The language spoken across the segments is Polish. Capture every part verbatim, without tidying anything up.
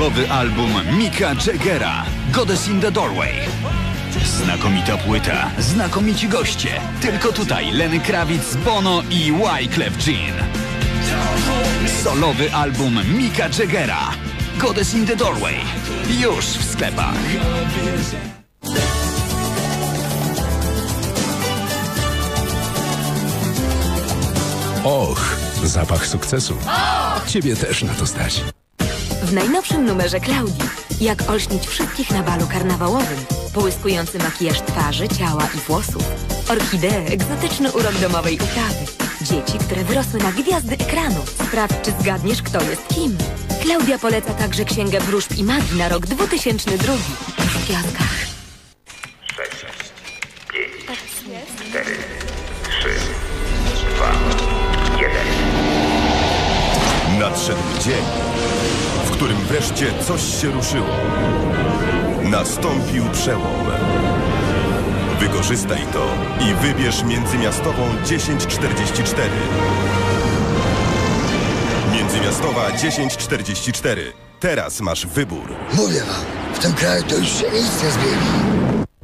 Solowy album Micka Jaggera, Goddess in the Doorway. Znakomita płyta, znakomici goście. Tylko tutaj Lenny Kravitz, Bono i Wyclef Jean. Solowy album Micka Jaggera, Goddess in the Doorway. Już w sklepach. Och, zapach sukcesu. Ciebie też na to stać. W najnowszym numerze Klaudii. Jak olśnić wszystkich na balu karnawałowym. Połyskujący makijaż twarzy, ciała i włosów. Orchidee, egzotyczny urok domowej uprawy. Dzieci, które wyrosły na gwiazdy ekranu. Sprawdź, czy zgadniesz, kto jest kim. Klaudia poleca także Księgę Wróżb i Magii na rok dwa tysiące drugi. Już w kioskach. sześć, pięć, cztery, trzy, dwa, jeden. Nadszedł dzień, w którym wreszcie coś się ruszyło. Nastąpił przełom. Wykorzystaj to i wybierz międzymiastową tysiąc czterdzieści cztery. Międzymiastowa tysiąc czterdzieści cztery. Teraz masz wybór. Mówię wam, w tym kraju to już się nic nie zmieni.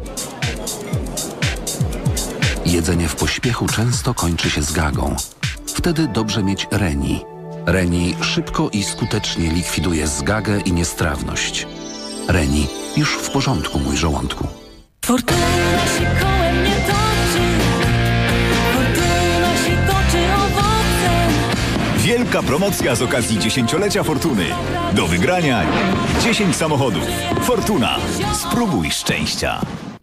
Jedzenie w pośpiechu często kończy się zgagą. Wtedy dobrze mieć Reni. Reni szybko i skutecznie likwiduje zgagę i niestrawność. Reni, już w porządku, mój żołądku. Fortuna się kołem nie toczy, fortuna się toczy owocem. Wielka promocja z okazji dziesięciolecia Fortuny. Do wygrania dziesięć samochodów. Fortuna. Spróbuj szczęścia.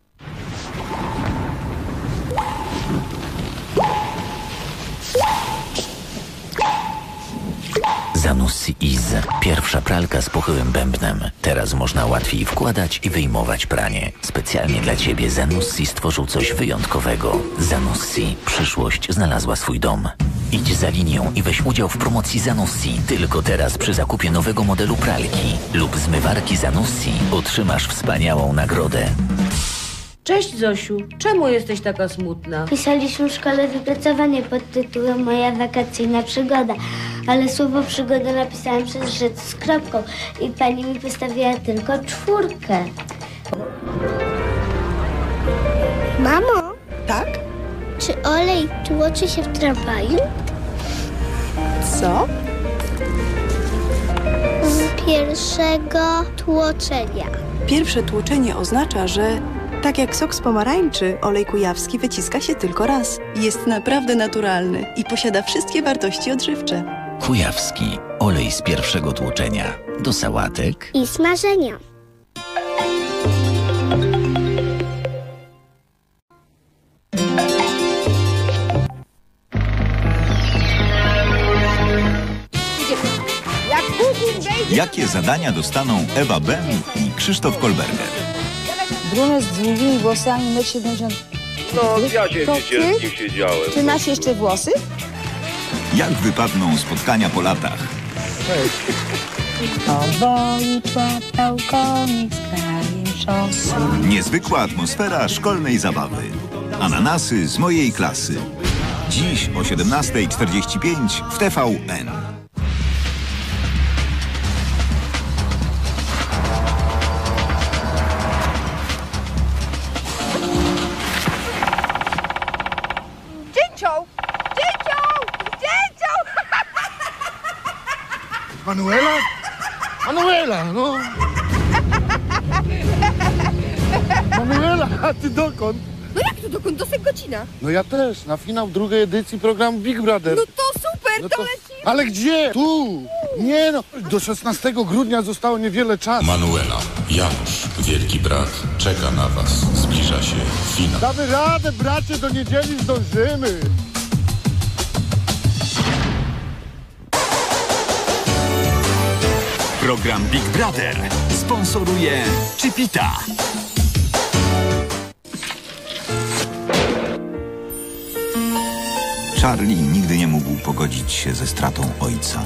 Zanussi Ease. Pierwsza pralka z pochyłym bębnem. Teraz można łatwiej wkładać i wyjmować pranie. Specjalnie dla Ciebie Zanussi stworzył coś wyjątkowego. Zanussi. Przyszłość znalazła swój dom. Idź za linią i weź udział w promocji Zanussi. Tylko teraz przy zakupie nowego modelu pralki lub zmywarki Zanussi otrzymasz wspaniałą nagrodę. Cześć Zosiu, czemu jesteś taka smutna? Pisaliśmy w szkole wypracowanie pod tytułem Moja wakacyjna przygoda, ale słowo przygoda napisałam przez rzecz z kropką i pani mi wystawiła tylko czwórkę. Mamo? Tak? Czy olej tłoczy się w tramwaju? Co? Z pierwszego tłoczenia. Pierwsze tłoczenie oznacza, że tak jak sok z pomarańczy, olej kujawski wyciska się tylko raz. Jest naprawdę naturalny i posiada wszystkie wartości odżywcze. Kujawski. Olej z pierwszego tłoczenia. Do sałatek i smażenia. Jakie zadania dostaną Ewa Bem i Krzysztof Kolberger? Brunet z długimi włosami, metr siedemdziesiąt. No, ja się przecież z nim siedziałem. Czy masz jeszcze włosy? Jak wypadną spotkania po latach? Powoli człapał konik z krajem szosy. Niezwykła atmosfera szkolnej zabawy. Ananasy z mojej klasy. Dziś o siedemnasta czterdzieści pięć w T V N. Manuela? Manuela, no. Manuela, a ty dokąd? No jak to dokąd? Dosek godzina. No ja też, na finał drugiej edycji programu Big Brother. No to super, no to, to lecimy. Ale gdzie? Tu! Nie no, do szesnastego grudnia zostało niewiele czasu. Manuela, Janusz, wielki brat, czeka na was. Zbliża się finał. Damy radę, bracie, do niedzieli zdążymy. Program Big Brother sponsoruje Chipita. Charlie nigdy nie mógł pogodzić się ze stratą ojca.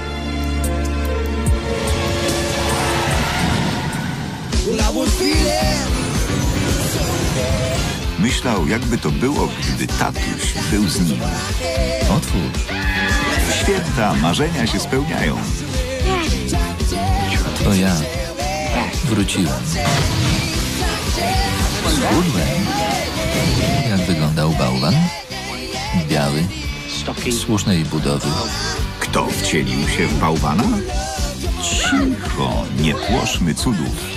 Myślał, jakby to było, gdyby tatuś był z nim. Otwórz. W święta marzenia się spełniają. To ja wróciłem. Schudłem. Jak wyglądał bałwan? Biały, słusznej budowy. Kto wcielił się w bałwana? Cicho, nie płoszmy cudów.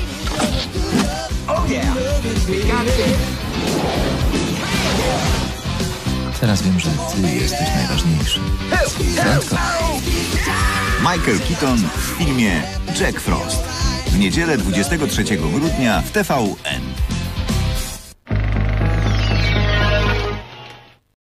Teraz wiem, że ty jesteś najważniejszy. Prędko. Michael Keaton w filmie Jack Frost. W niedzielę dwudziestego trzeciego grudnia w T V N.